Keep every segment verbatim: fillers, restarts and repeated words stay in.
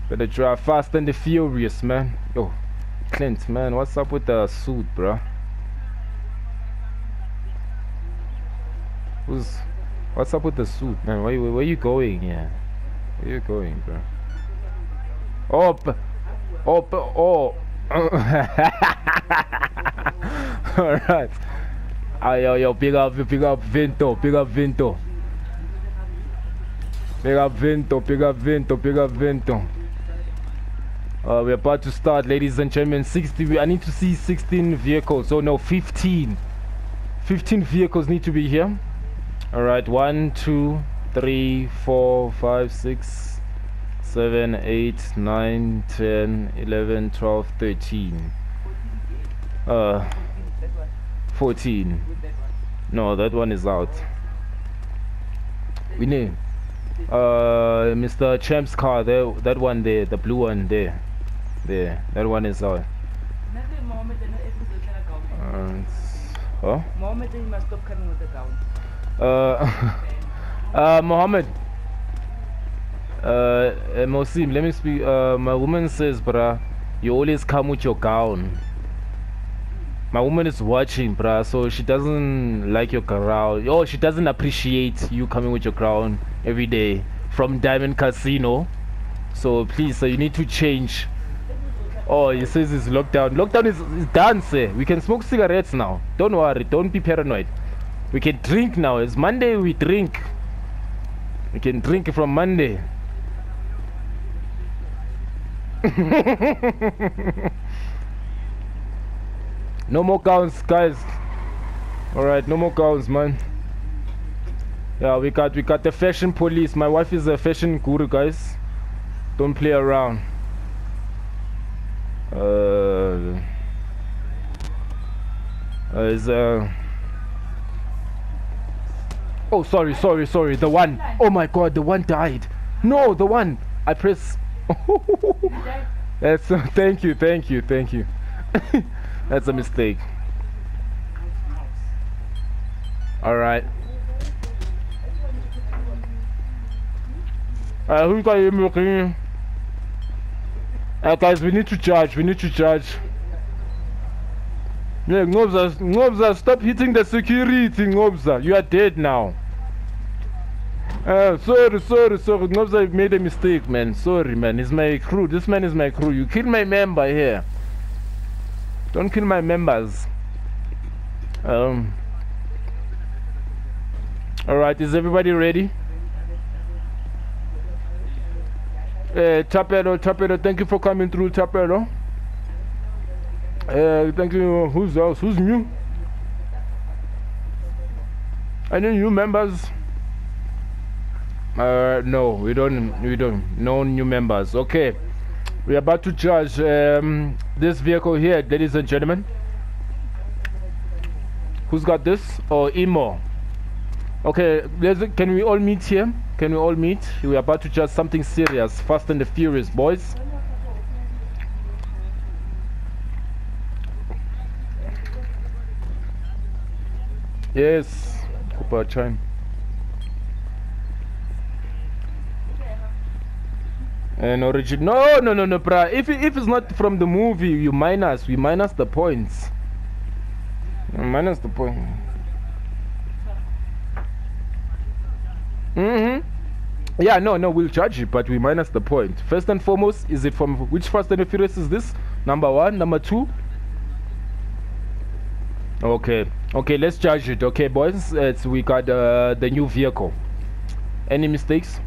Better drive fast and the furious, man. Yo, Clint, man, what's up with the suit, bro? Who's, what's up with the suit, man? Where, where, where you going, yeah? Where you going, bro? Oh, p oh, p oh. Alright. Ah, yo, yo, big up, big up Vinto, big up Vinto. Big up Vinto, big up Vinto, big up Vinto. Uh, we're about to start, ladies and gentlemen. sixty, I need to see sixteen vehicles. Oh no, fifteen. fifteen vehicles need to be here. Alright, one, two, three, four, five, six, seven, eight, nine, ten, eleven, twelve, thirteen. Uh, fourteen. No, that one is out. We need uh Mister Champ's car there, that one there, the blue one there. There, that one is out. Uh, huh? Mohammed, you must stop coming with the gown. Uh, uh, Mohammed. Uh, Mosim, let me speak. Uh, my woman says, bruh, you always come with your gown. My woman is watching, bruh, so she doesn't like your crown. Oh, she doesn't appreciate you coming with your crown every day from Diamond Casino. So please, so you need to change. Oh, he says it's lockdown. Lockdown is, is done, sir. We can smoke cigarettes now. Don't worry. Don't be paranoid. We can drink now. It's Monday. We drink. We can drink from Monday. No more gowns, guys. All right, no more gowns, man. Yeah, we got we got the fashion police. My wife is a fashion guru, guys. Don't play around. Uh, uh is uh oh sorry sorry sorry the one, oh my god, the one died. No, the one I press. That's uh, thank you thank you thank you. That's a mistake. All right. Uh, who got you looking? Uh, guys, we need to charge. We need to charge. Yeah, Ngobza, Ngobza, stop hitting the security, Ngobza. You are dead now. Uh, sorry, sorry, sorry. Ngobza made a mistake, man. Sorry, man. It's my crew. This man is my crew. You kill my member here. Don't kill my members. Um. All right, is everybody ready? Uh, Tapelo, Tapelo, thank you for coming through, Tapelo. Uh, thank you. Who's else? Who's new? Any new members? Uh, no, we don't. We don't. No new members. Okay, we're about to charge um, this vehicle here, ladies and gentlemen. Who's got this? Oh, Imo. Okay, let's, can we all meet here? Can we all meet? We're about to judge something serious. Fast and the Furious, boys. Yes. Cooper Chime. And origin. No, no, no, no, bruh. If, if it's not from the movie, you minus. We minus the points. Minus the point. Mm-hmm. Yeah, no, no, we'll judge it, but we minus the point. First and foremost, is it from which Fast and the Furious is this? Number one, number two? Okay, okay, let's judge it. Okay, boys, it's, we got uh, the new vehicle. Any mistakes?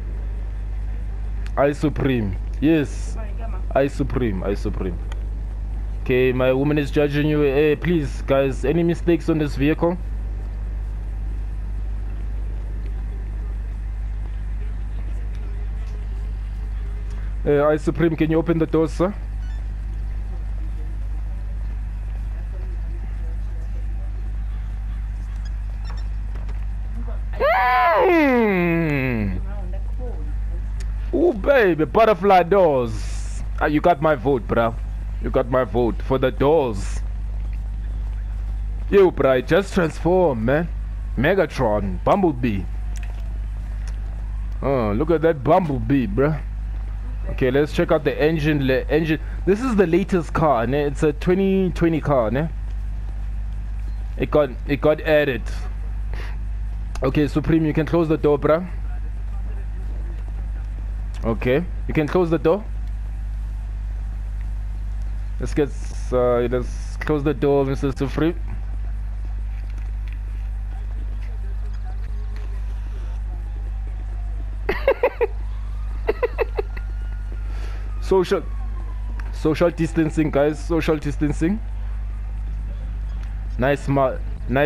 I Supreme. Yes, I Supreme, I Supreme. Okay, my woman is judging you. Hey, please, guys, any mistakes on this vehicle? Uh, I Supreme, can you open the doors, sir? Mm. Oh, baby, butterfly doors. Ah, you got my vote, bruh. You got my vote for the doors. Yo, bruh, just transform, man. Megatron, Bumblebee. Oh, look at that Bumblebee, bruh. Okay, let's check out the engine. Le engine. This is the latest car, ne? It's a twenty twenty car, ne? It got it got added. Okay, Supreme, you can close the door, bruh. Okay, you can close the door. Let's get uh, let's close the door, Mister Supreme. Social social distancing, guys. Social distancing. Nice, ma nice.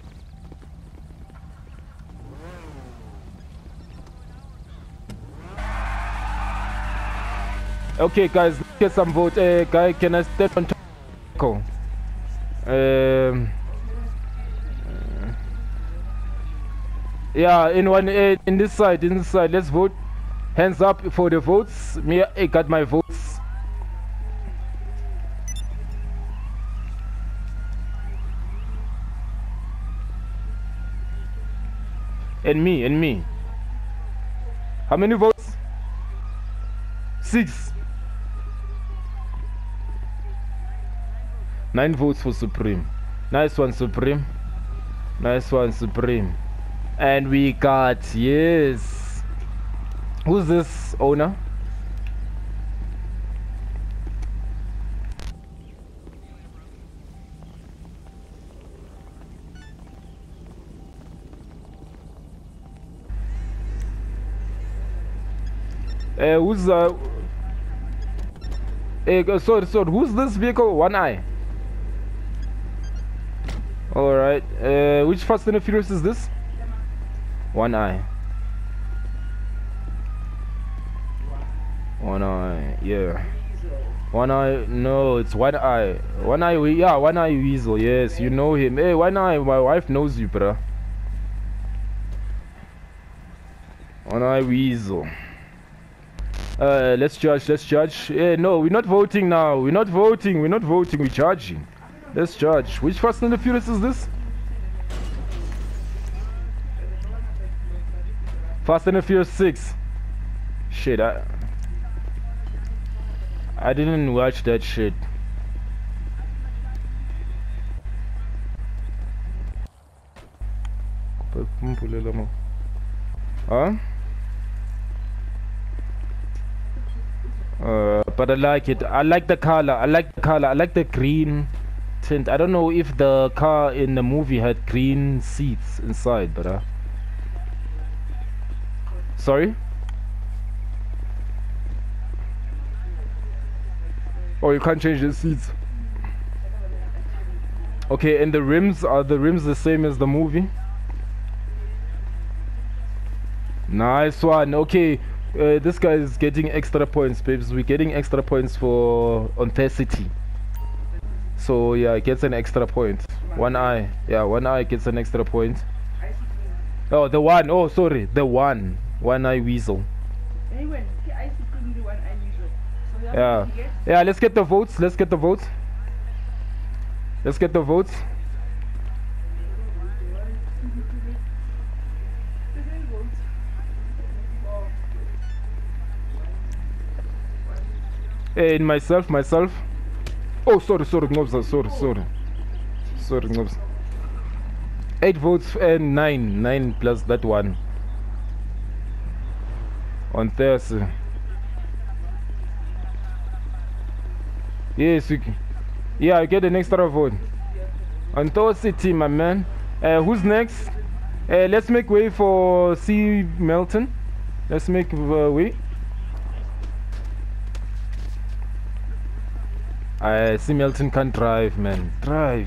Okay, guys, let's get some vote. Uh, guy, can I step on top? Cool. Um. uh, yeah, in one, uh, in this side, in this side, let's vote. Hands up for the votes. Me, I got my votes. And me, and me. How many votes? Six. Nine votes for Supreme. Nice one, Supreme. Nice one, Supreme. And we got, yes. Who's this owner? Uh, who's uh, uh sorry, sorry, who's this vehicle? One Eye. Alright, uh, which Fast and the Furious is this? One Eye. One Eye, yeah. One Eye, no, it's One Eye. One Eye, we, yeah, One Eye Weasel, yes, you know him. Hey, One Eye, my wife knows you, bruh. One Eye Weasel. Uh, let's judge, let's judge. Eh, no, we're not voting now. We're not voting, we're not voting, we're judging. Let's judge. Which Fast and the Furious is this? Fast and the Furious six. Shit, I... I didn't watch that shit. Huh? Uh, but I like it. I like the color. I like the color. I like the green tint. I don't know if the car in the movie had green seats inside, but uh... sorry? Oh, you can't change the seats. Okay, and the rims, are the rims the same as the movie? Nice one. Okay, uh, this guy is getting extra points, babes. We're getting extra points for authenticity. So yeah, it gets an extra point. One Eye, yeah, One Eye gets an extra point. Oh, the one. Oh, sorry, the one. One Eye Weasel. Yeah, yeah. Let's get the votes. Let's get the votes. Let's get the votes. Hey, myself, myself. Oh, sorry, sorry, Ngobza, sorry, sorry, sorry, Ngobza. Eight votes and nine, nine plus that one. On Thursday. Yes, you can. Yeah, I get an extra vote. On Thursday, my man. Uh, who's next? Uh, let's make way for C. Melton. Let's make uh, way. I see Melton can't drive, man. Drive.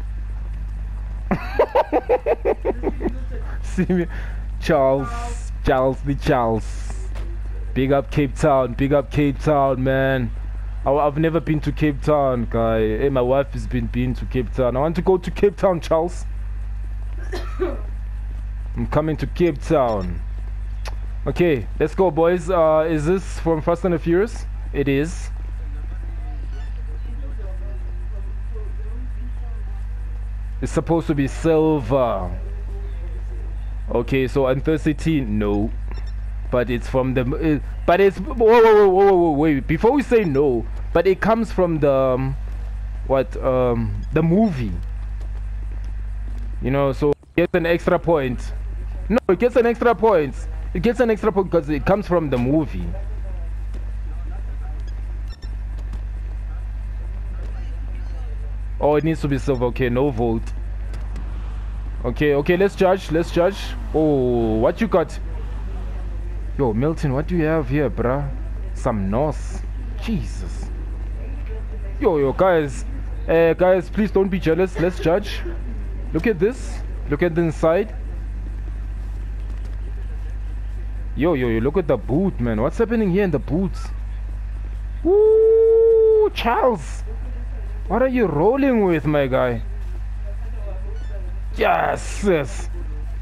See me, Charles, Charles the Charles. Big up Cape Town, big up Cape Town, man. I, I've never been to Cape Town, guy. Hey, my wife has been been to Cape Town. I want to go to Cape Town, Charles. I'm coming to Cape Town. Okay, let's go, boys. Uh, is this from Fast and the Furious? It is. It's supposed to be silver. Okay, so authenticity, no. but it's from the. Uh, but it's whoa, whoa, whoa, whoa, whoa, wait. Before we say no, but it comes from the um, what um the movie. You know, so it gets an extra point. No, it gets an extra point. It gets an extra point because it comes from the movie. Oh, it needs to be silver. Okay, no vote. Okay, okay, let's judge. Let's judge. Oh, what you got? Yo, Milton, what do you have here, bruh? Some Norse. Jesus. Yo, yo, guys. Uh, guys, please don't be jealous. Let's judge. Look at this. Look at the inside. Yo, yo, yo, look at the boot, man. What's happening here in the boots? Woo, Charles. What are you rolling with, my guy? Yes, yes.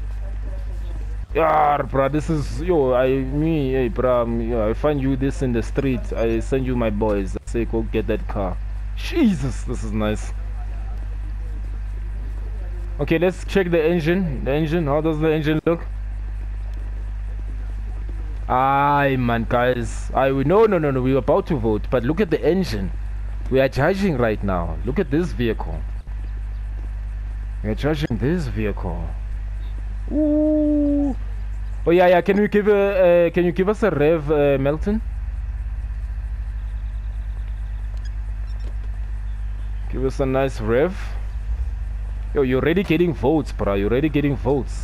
Yeah, bruh, this is yo. I me, hey, bruh. Yeah, I find you this in the street. I send you my boys. I say go get that car. Jesus, this is nice. Okay, let's check the engine. The engine. How does the engine look? Aye, man, guys. I no, no, no, no. We're about to vote, but look at the engine. We are judging right now. Look at this vehicle. We are judging this vehicle. Ooh. Oh yeah, yeah. Can you give a? Uh, can you give us a rev, uh, Melton? Give us a nice rev. Yo, you're already getting votes, bro. You're already getting votes.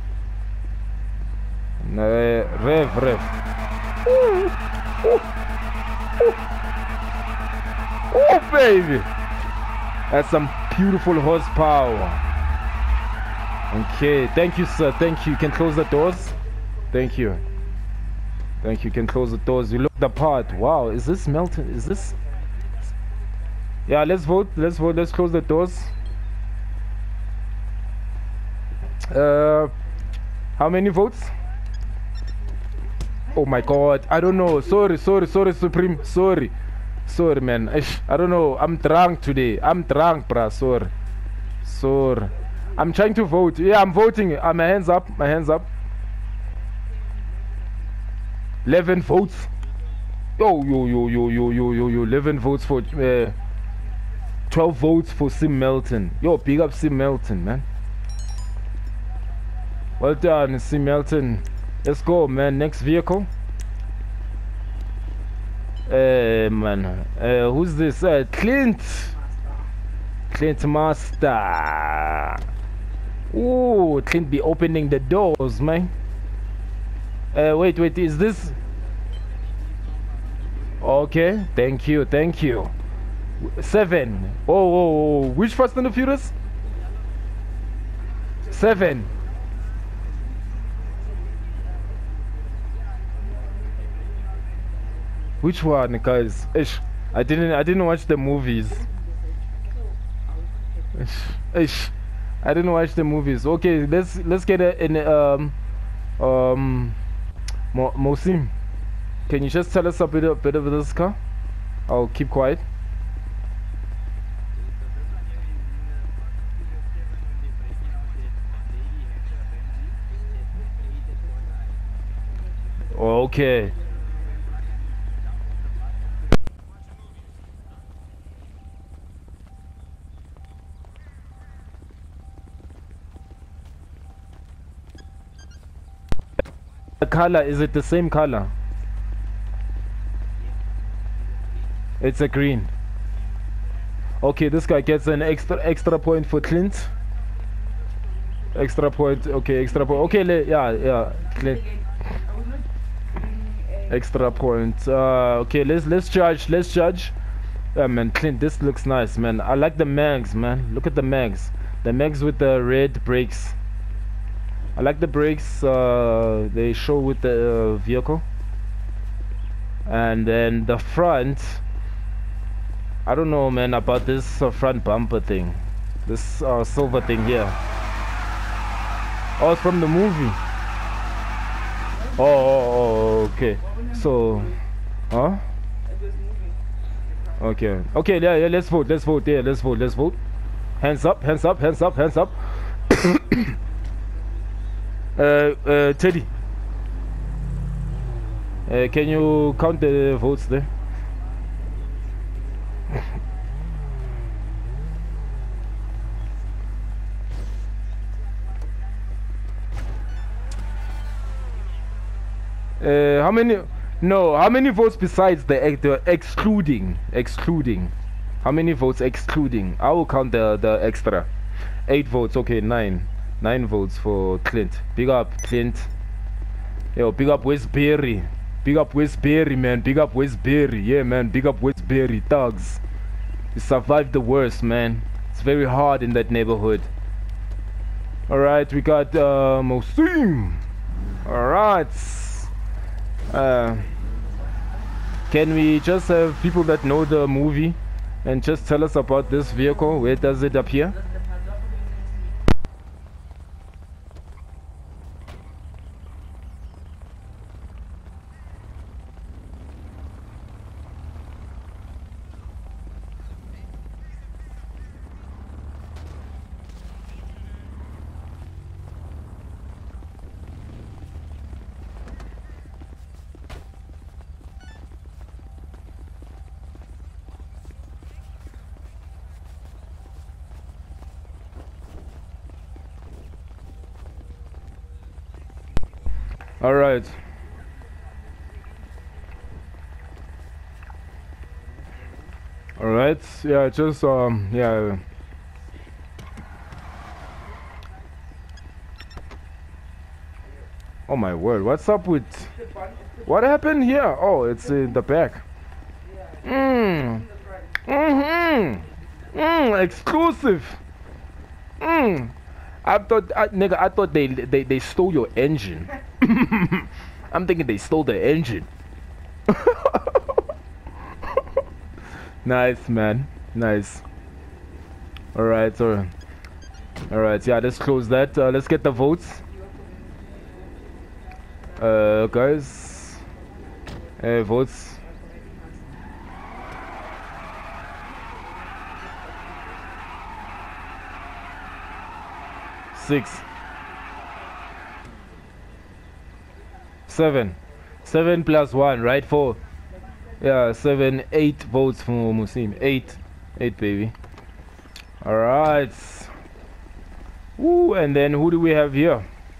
Uh, rev, rev. Ooh. Ooh. Ooh. Oh, baby. That's some beautiful horsepower. Okay, thank you, sir. Thank you. You can close the doors. Thank you. Thank you. You can close the doors. You look the part. Wow, is this Melton? Is this? Yeah, let's vote. Let's vote. Let's close the doors. Uh, how many votes? Oh my God, I don't know. Sorry, sorry, sorry, Supreme. Sorry. Sorry, man. Ish, I don't know. I'm drunk today. I'm drunk, bruh. Sorry. Sorry. I'm trying to vote. Yeah, I'm voting. Uh, my hands up. My hands up. eleven votes. Yo, yo, yo, yo, yo, yo, yo, yo. eleven votes for... Uh, twelve votes for Sim Melton. Yo, big up Sim Melton, man. Well done, Sim Melton. Let's go, man. Next vehicle. Uh, man, uh, who's this? Uh, Clint. Clint Master. Ooh, Clint be opening the doors, man. Uh, wait, wait, is this? Okay, thank you, thank you. Seven. Oh, oh, oh. Which Fast and the Furious? Seven. Which one, guys? Ish, I didn't. I didn't watch the movies. Ish, ish, I didn't watch the movies. Okay, let's let's get a, in um um Mo Mosim. Can you just tell us a bit a bit of this car? I'll keep quiet. Okay. The color, is it the same color? It's a green. Okay, this guy gets an extra extra point for Clint. Extra point. Okay, extra point. Okay, le yeah, yeah, Clint. Extra point. Uh, okay, let's let's judge. Let's judge. Yeah, man, Clint, this looks nice, man. I like the mags, man. Look at the mags. The mags with the red brakes. I like the brakes. Uh, they show with the uh, vehicle. And then the front. I don't know, man, about this uh, front bumper thing. This uh, silver thing here. Oh, it's from the movie. Oh, oh, oh, okay. So, huh? Okay. Okay, yeah, yeah, let's vote, let's vote, yeah, let's vote, let's vote. Hands up, hands up, hands up, hands up. uh, uh, Teddy. Uh, can you count the votes there? Uh, how many? No, how many votes besides the, ex- the excluding? Excluding. How many votes excluding? I will count the the extra. Eight votes. Okay, nine. Nine votes for Clint. Big up, Clint. Yo, big up Westbury. Big up Westbury, man. Big up Westbury. Yeah, man. Big up Westbury. Thugs. You survived the worst, man. It's very hard in that neighborhood. Alright, we got uh, Mosim. Alright. Uh, can we just have people that know the movie and just tell us about this vehicle? Where does it appear? All right. All right. Yeah, just um yeah. Oh my word. What's up with what happened here? Oh, it's in the back. Mm. Mm-hmm. Mm, exclusive. Mm. I thought, I, nigga, I thought they, they they stole your engine. I'm thinking they stole the engine. Nice, man. Nice. All right, all right. All right. Yeah, let's close that. Uh, let's get the votes. Uh, guys. Uh, votes. Six. Seven. Seven plus one, right? Four. Yeah, seven, eight votes for Mosim. Eight. Eight, baby. Alright. Ooh, and then who do we have here?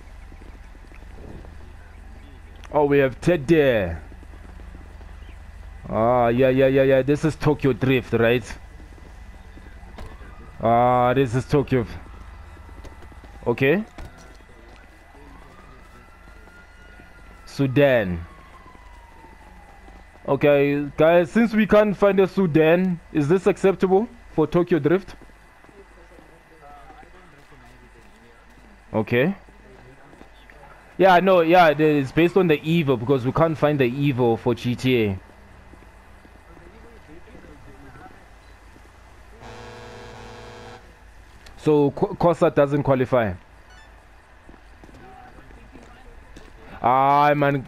Oh, we have Teddy. Ah, yeah, yeah, yeah, yeah. This is Tokyo Drift, right? Ah, this is Tokyo. Okay. Sudan. Okay, guys, since we can't find a Sudan, is this acceptable for Tokyo Drift? Okay. Yeah, no, yeah, it's based on the Evo because we can't find the Evo for G T A. So Corsa doesn't qualify. Ah, man.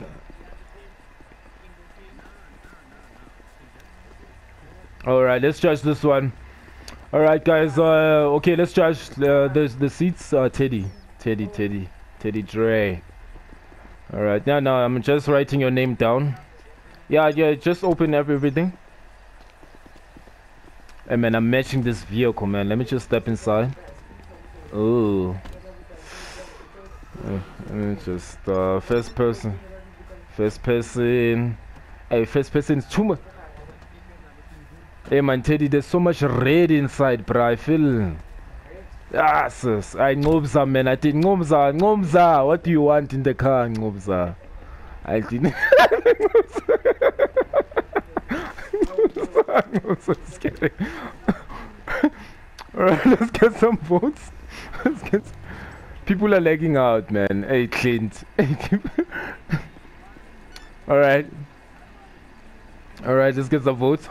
All right, let's judge this one. All right, guys. Uh, okay, let's judge uh, the the seats. Uh, Teddy, Teddy, Teddy, Teddy Dre. All right, now, now I'm just writing your name down. Yeah, yeah. Just open up everything. Hey, man, I'm matching this vehicle, man. Let me just step inside. Oh. Uh, let me just uh, first person. First person. Hey, first person is too much. Hey man, Teddy, there's so much red inside, bro. I feel. Ah, sis. I Ngobza, man. I think Ngobza, Ngobza. What do you want in the car, Ngobza? I think. Ngobza, kidding. Alright, let's get some votes. Let's get. Some... People are lagging out, man. Hey, Clint. Alright. Alright, let's get some votes.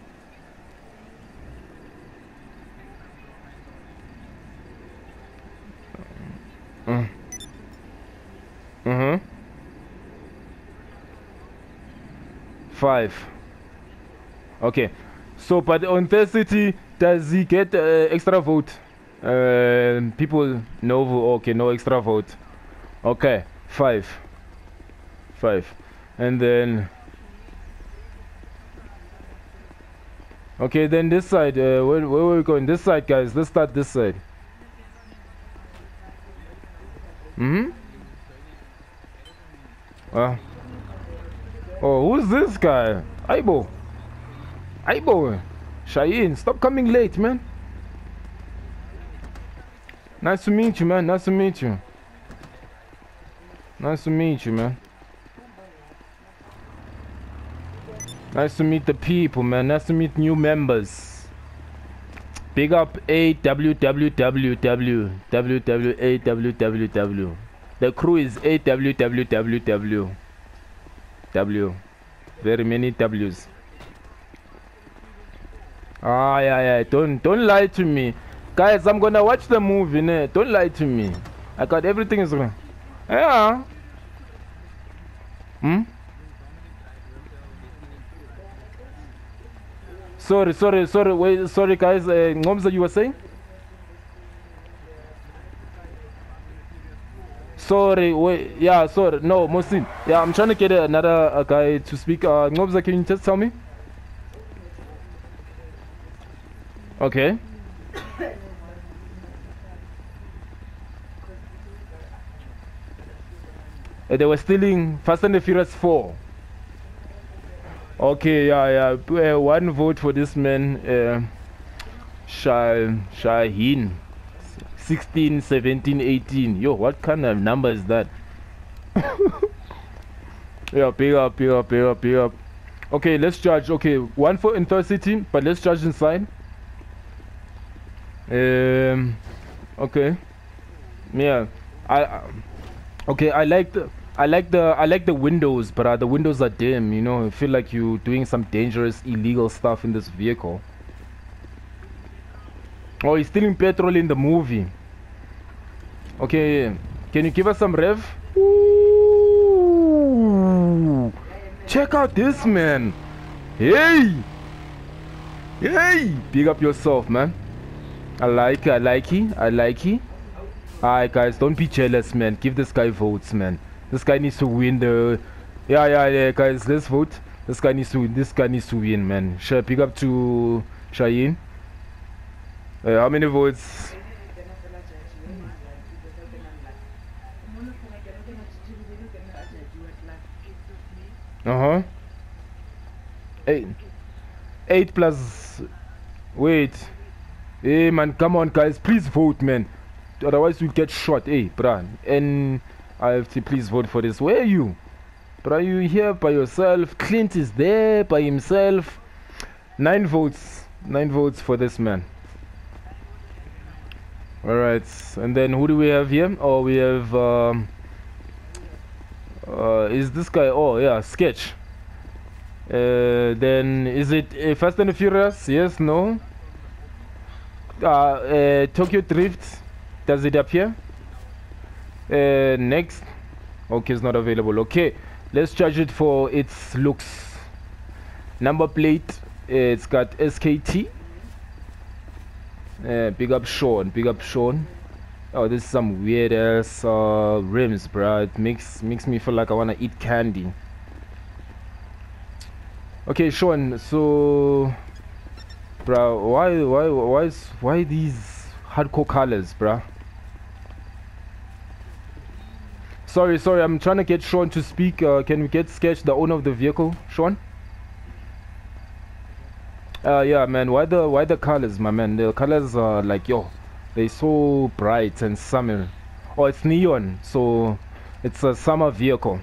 Mm. Mm-hmm. Five. Okay. So, but on Thursday, does he get uh, extra vote? Uh, people, no vote. Okay, no extra vote. Okay, five. Five. And then okay, then this side, uh, where, where are we going? This side, guys. Let's start this side. Mm-hmm. Uh, oh, who's this guy? Aibo. Aibo. Cheyenne, stop coming late, man. Nice to meet you, man. Nice to meet you. Nice to meet you, man. Nice to meet the people, man. Nice to meet new members. Big up A W W W W W W A W W W. The crew is A W W W W W. Very many W's. Ah, yeah, yeah. Don't don't lie to me, guys. I'm gonna watch the movie. Né? Don't lie to me. I got everything is wrong. Yeah. Hmm. Sorry, sorry, sorry. Wait, sorry, guys. Uh, Ngomza, you were saying? Sorry, wait. Yeah, sorry. No, Mosin. Yeah, I'm trying to get another uh, guy to speak. Uh, Ngomza, can you just tell me? Okay. Uh, they were stealing Fast and the Furious four. Okay, yeah, yeah. Uh, one vote for this man, uh, Shah Shaheen. sixteen, seventeen, eighteen. Yo, what kind of number is that? Yeah, big up, big up, big up, big up. Okay, let's judge. Okay, one for in third city, but let's judge inside. Um, okay. Yeah, I. Uh, okay, I like the. I like the I like the windows, but uh, the windows are dim. You know, I feel like you're doing some dangerous, illegal stuff in this vehicle. Oh, he's stealing petrol in the movie. Okay, can you give us some rev? Ooh, check out this man. Hey, hey, big up yourself, man. I like it. I like it. I like it. Alright, guys, don't be jealous, man. Give this guy votes, man. This guy needs to win the... Yeah, yeah, yeah, guys, let's vote. This guy needs to win. This guy needs to win, man. Sure, pick up to Cheyenne. Uh, how many votes? Uh-huh. Eight. Eight plus... Wait. Hey, man, come on, guys. Please vote, man. Otherwise, we'll get shot. Hey, bruh. And... I have to please vote for this. Where are you? But are you here by yourself? Clint is there by himself. Nine votes. Nine votes for this man. Alright. And then who do we have here? Oh, we have... Um, uh, is this guy... Oh, yeah. Sketch. Uh, then is it uh, Fast and the Furious? Yes, no? Uh, uh, Tokyo Drift. Does it appear? Uh, next. Okay, it's not available. Okay, let's judge it for its looks. Number plate, it's got S K T. Uh, big up Sean, big up Sean. Oh, this is some weird ass uh, rims, bro. It makes makes me feel like I wanna eat candy. Okay, Sean. So, bro, why why why is, why these hardcore colors, bro? Sorry, sorry, I'm trying to get Sean to speak. Uh, can we get Sketch, the owner of the vehicle? Sean? Uh, yeah, man, why the why the colors, my man? The colors are like, yo, they're so bright and summer. Oh, it's neon, so it's a summer vehicle.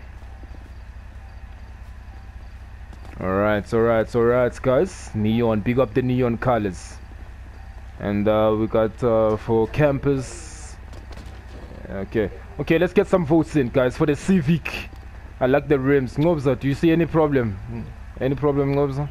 Alright, alright, alright, guys. Neon, big up the neon colors. And uh, we got uh, for campus. Okay. Okay, let's get some votes in, guys, for the Civic. I like the rims. Ngobza, do you see any problem? Any problem, Ngobza?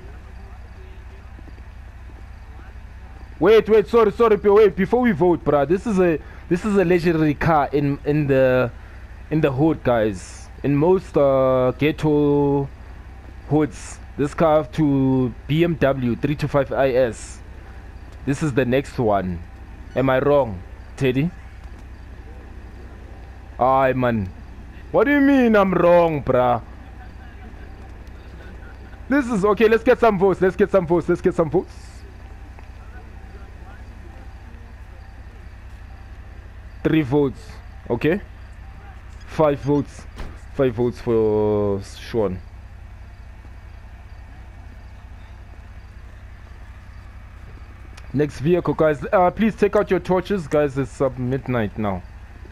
Wait, wait, sorry, sorry, wait. Before we vote, bruh, this is a this is a legendary car in in the in the hood, guys. In most uh, ghetto hoods, this car to B M W three twenty-five I S. This is the next one. Am I wrong, Teddy? Aye, man. What do you mean I'm wrong, bruh? This is okay. Let's get some votes. Let's get some votes. Let's get some votes. Three votes. Okay. Five votes. Five votes for Sean. Next vehicle, guys. Uh, please take out your torches, guys. It's uh, midnight now.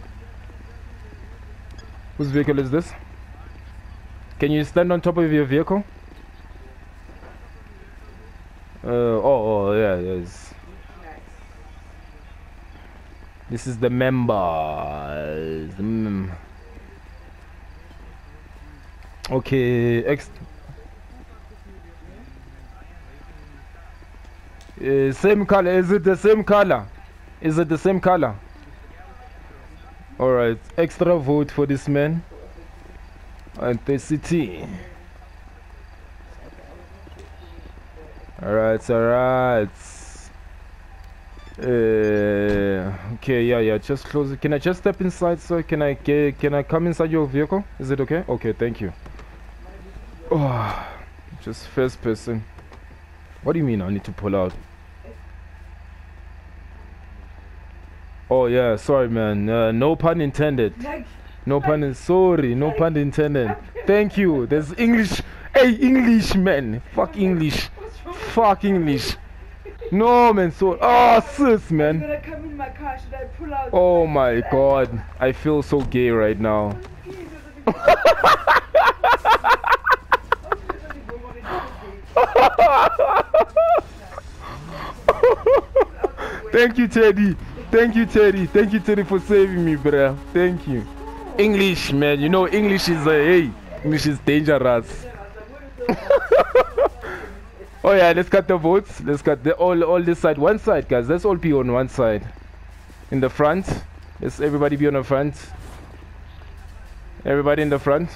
Whose vehicle is this? Can you stand on top of your vehicle? Uh, oh, oh, yeah, yes. This is the members. The mem okay, X. Uh, same color. Is it the same color? Is it the same color? All right. Extra vote for this man. And the city. All right. All right. Uh, okay. Yeah. Yeah. Just close it. Can I just step inside, sir? Can I get? Can I come inside your vehicle? Is it okay? Okay. Thank you. Oh, just first person. What do you mean I need to pull out? Oh yeah, sorry man. Uh, no pun intended. No pun in sorry, no pun intended. Thank you. There's English. Hey, English man. Fuck English. Fuck English. No man, so oh sis man. Gonna come in my car. Should I pull out? Oh my god. I feel so gay right now. Thank you, Teddy. Thank you, Teddy. Thank you, Teddy, for saving me, bruh. Thank you. English, man. You know, English is a uh, hey. English is dangerous. Oh yeah, let's cut the votes. Let's cut the all all this side. One side, guys. Let's all be on one side. In the front. Let's everybody be on the front. Everybody in the front.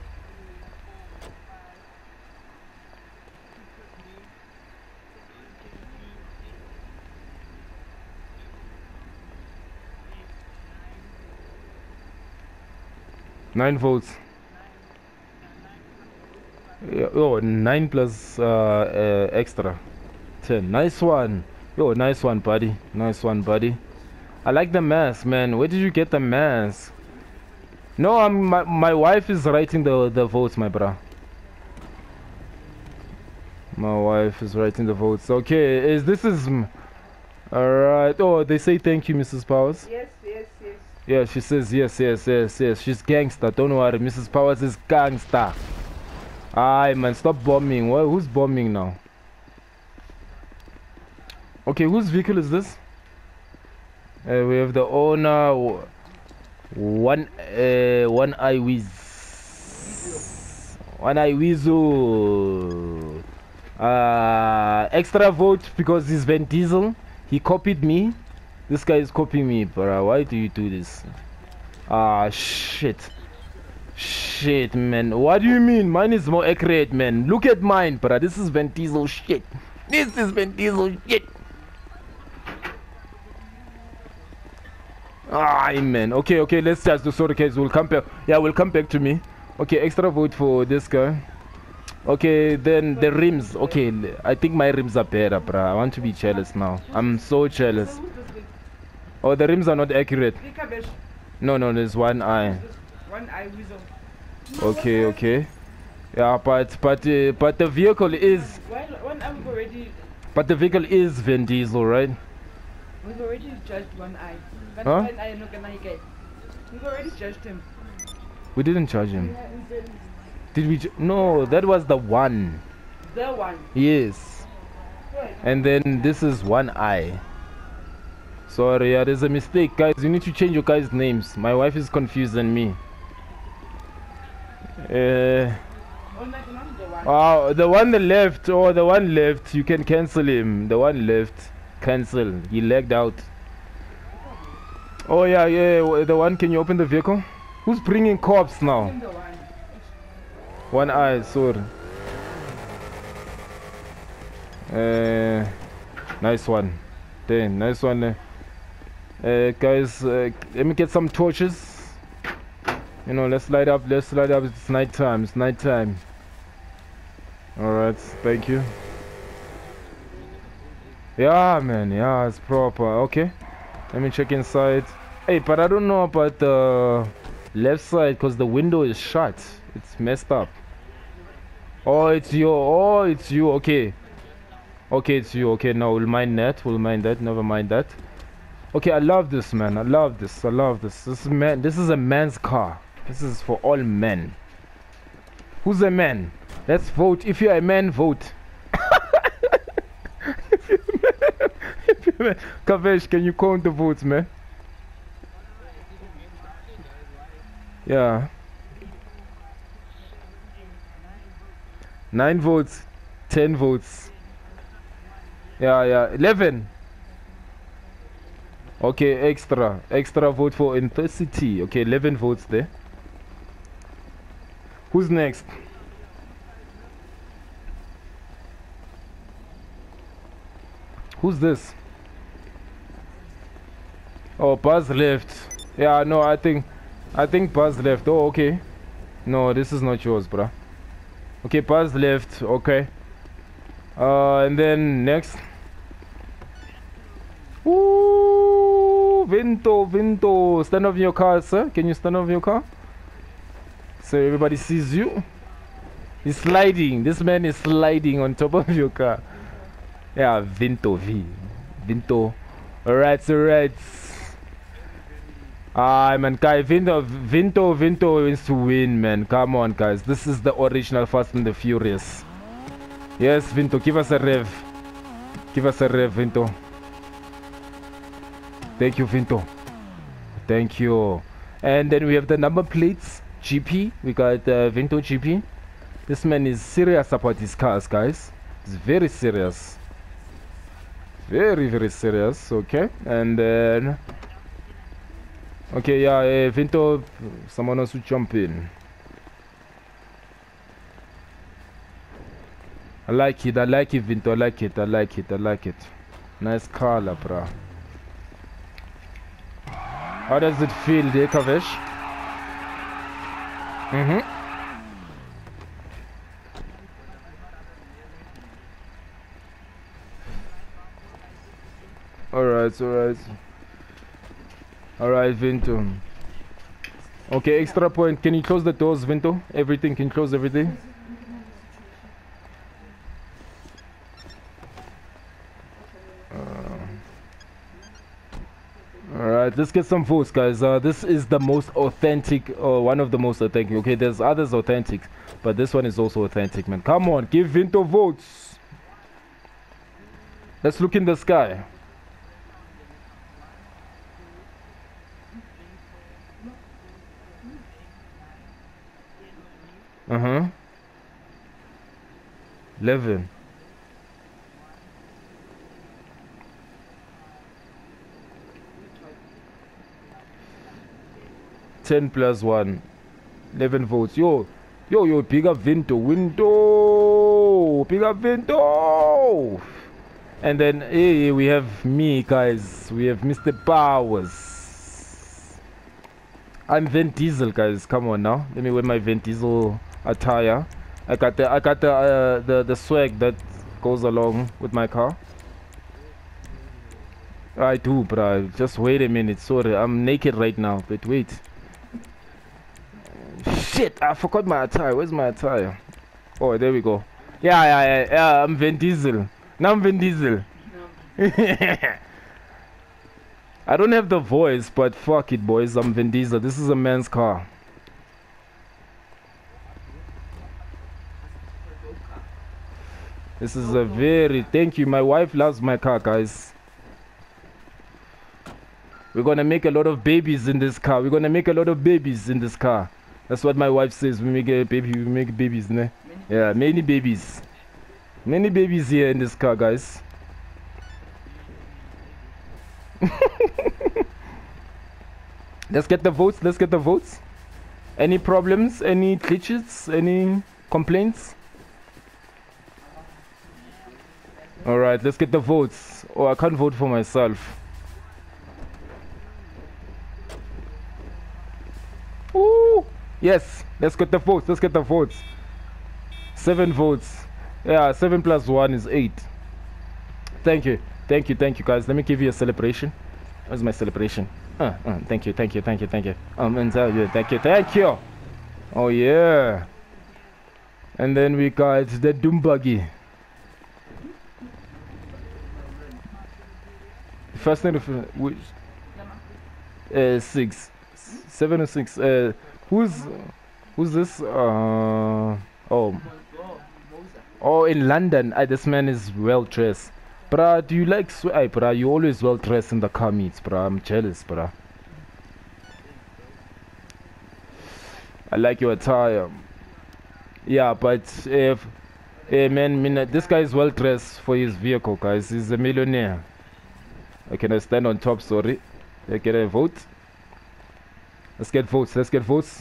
Nine votes. Yeah, oh, nine plus uh, uh, extra. Ten. Nice one. Yo, nice one, buddy. Nice one, buddy. I like the mask, man. Where did you get the mask? No, I'm my my wife is writing the the votes, my bro. My wife is writing the votes. Okay, is this is all right. Oh, they say thank you, Missus Powers. Yes, yes, yes. Yeah, she says yes, yes, yes, yes. She's gangster. Don't worry, Missus Powers is gangster. Aye, man, stop bombing. Well, who's bombing now? Okay, whose vehicle is this? Uh, we have the owner. One, uh, one eye whiz. One eye Weasel. Uh, extra vote because he's Vin Diesel. He copied me. This guy is copying me, bro. Why do you do this? Ah, shit. Shit, man. What do you mean? Mine is more accurate, man. Look at mine, bro. This is Vin Diesel shit. This is Vin Diesel shit. Ah, man. Okay, okay. Let's just do sorry, case. We'll come back. Yeah, we'll come back to me. Okay, extra vote for this guy. Okay, then the rims. Okay, I think my rims are better, bro. I want to be jealous now. I'm so jealous. Oh, the rims are not accurate. No, no, there's one eye. One eye Weasel. Okay, okay. Yeah, but but uh, but the vehicle is. One, one eye we've already. But the vehicle is Vin Diesel, right? We've already judged one eye. But Huh? one eye not gonna get. We've already judged him. We didn't charge him. Did we? Ju no, that was the one. The one. Yes. Right. And then this is one eye. Sorry, yeah, there's a mistake, guys. You need to change your guys' names. My wife is confusing me. Uh, Oh, no, not the one. oh, the one that left, or oh, the one left, you can cancel him. The one left, cancel. He lagged out. Oh yeah, yeah, the one. Can you open the vehicle? Who's bringing cops now? The one. One eye, sorry. Uh, nice one. Damn, nice one. Uh, uh, guys, uh, let me get some torches. You know, let's light up, let's light up. It's night time, it's night time. Alright, thank you. Yeah, man, yeah, it's proper. Okay, let me check inside. Hey, but I don't know about the left side because the window is shut. It's messed up. Oh, it's you. Oh, it's you. Okay. Okay, it's you. Okay, no, we'll mind that. We'll mind that. Never mind that. Okay, I love this, man. I love this. I love this. This is man. This is a man's car. This is for all men. Who's a man? Let's vote. If you're a man, vote. If you're a man, if you're a man. Kavesh, can you count the votes, man? Yeah. Nine votes. Ten votes. Yeah, yeah. Eleven. Okay, extra. Extra vote for intensity. Okay, eleven votes there. Who's next? Who's this? Oh, Buzz left. Yeah, no, I think I think Buzz left. Oh, okay. No, this is not yours, bruh. Okay, Buzz left. Okay. Uh, and then next. Ooh, Vinto, Vinto. Stand up in your car, sir. Can you stand up in your car? So everybody sees you. He's sliding. This man is sliding on top of your car. Yeah, Vinto V. Vinto. Alright, alright. Ah, man, guy, Vinto, Vinto, Vinto is to win, man. Come on, guys. This is the original Fast and the Furious. Yes, Vinto, give us a rev. Give us a rev, Vinto. Thank you, Vinto. Thank you. And then we have the number plates. G P. We got uh, Vinto G P. This man is serious about his cars, guys. He's very serious. Very, very serious. Okay. And then... Okay, yeah, uh, Vinto, someone else to jump in. I like it, I like it, Vinto, I like it, I like it, I like it. Nice color, bro. How does it feel, there, Kavesh? Mm-hmm. Alright, alright. Alright, Vinto. Okay, extra point. Can you close the doors, Vinto? Everything, can you close everything? Alright, let's get some votes, guys. Uh, this is the most authentic, or one of the most authentic. Okay, there's others authentic, but this one is also authentic, man. Come on, give Vinto votes. Let's look in the sky. Uh-huh. eleven. ten plus one. eleven votes. Yo, yo, yo, pick up Vinto. Vinto! Pick up Vinto! And then, hey, we have me, guys. We have Mister Powers. I'm Vin Diesel, guys. Come on now. Let me wear my Vin Diesel attire. I got the, I got the, uh, the, the swag that goes along with my car. I do, bro. Just wait a minute. Sorry, I'm naked right now. But wait. Shit, I forgot my attire. Where's my attire? Oh, there we go. Yeah, yeah, yeah, yeah. I'm Vin Diesel. Now I'm Vin Diesel. I don't have the voice, but fuck it, boys. I'm Vin Diesel. This is a man's car. This is a very... Thank you. My wife loves my car, guys. We're gonna make a lot of babies in this car. We're gonna make a lot of babies in this car. That's what my wife says. We make a baby. We make babies, ne? Yeah, many babies. Many babies here in this car, guys. Let's get the votes. Let's get the votes. Any problems? Any glitches? Any complaints? All right, let's get the votes. Oh, I can't vote for myself. Ooh, yes. Let's get the votes. Let's get the votes. Seven votes. Yeah, seven plus one is eight. Thank you, thank you, thank you, guys. Let me give you a celebration. Where's my celebration? Uh, uh, thank you, thank you, thank you, thank you. Um, and tell you, thank you, thank you. Oh yeah. And then we got the Doom Buggy. First name of which? Uh, six, seven or six. Uh, who's who's this? Uh, oh, oh, in London. Uh, this man is well dressed. Bruh, do you like sw- Ay, bruh, you always well dressed in the car meets, bruh. I'm jealous, bruh. I like your attire. Yeah, but if, eh, man, man, this guy is well dressed for his vehicle, guys. He's a millionaire. Okay, I stand on top, sorry. Let's get a vote. Let's get votes, let's get votes.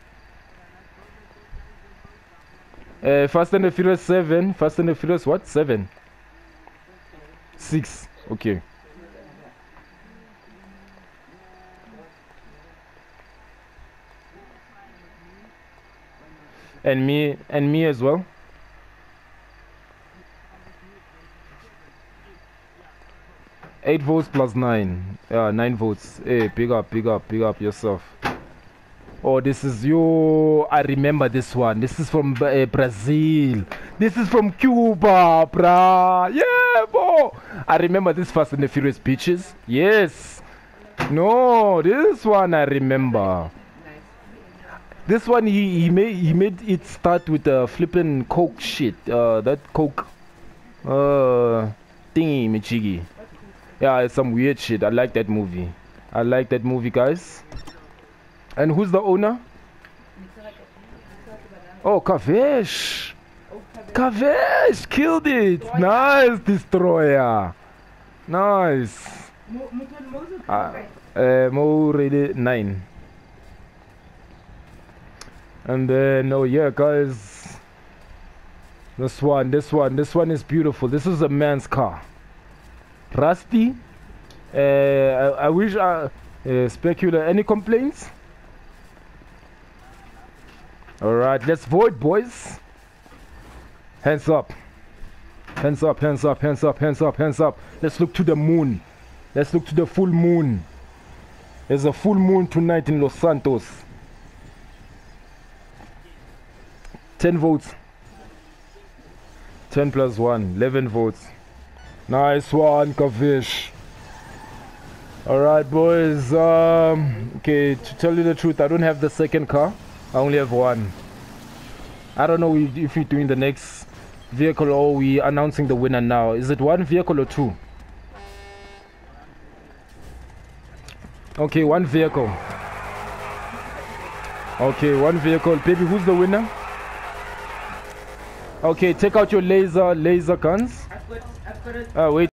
Uh, Fast and the Furious seven. Fast and the Furious what? seven. six. Okay. And me, and me as well. Eight votes plus nine. Yeah, nine votes. Hey, big up, big up, big up yourself. Oh, this is you. I remember this one. This is from uh, Brazil. This is from Cuba, bruh. Yeah, bro. I remember this Fast and the Furious Beaches. Yes. No, this one I remember. This one he he made he made it start with the uh, flipping coke shit. Uh, that coke. Uh, thingy, Michigi. Yeah, it's some weird shit. I like that movie. I like that movie, guys. And who's the owner? Oh, Kavesh. Kavesh killed it. Nice, Destroyer. Nice. Uh, uh, Mo rated nine. And then, oh yeah, guys. This one, this one, this one is beautiful. This is a man's car. Rusty. Uh, I, I wish I uh, speculate. Any complaints? Alright, let's vote, boys. Hands up. Hands up, hands up, hands up, hands up, hands up. Let's look to the moon. Let's look to the full moon. There's a full moon tonight in Los Santos. ten votes. ten plus one. eleven votes. Nice one, Kavish. Alright, boys. Um, okay, to tell you the truth, I don't have the second car. I only have one. I don't know if we're doing the next vehicle or we announcing the winner now. Is it one vehicle or two? Okay, one vehicle. Okay, one vehicle. Baby, who's the winner? Okay, take out your laser laser guns. Uh, wait.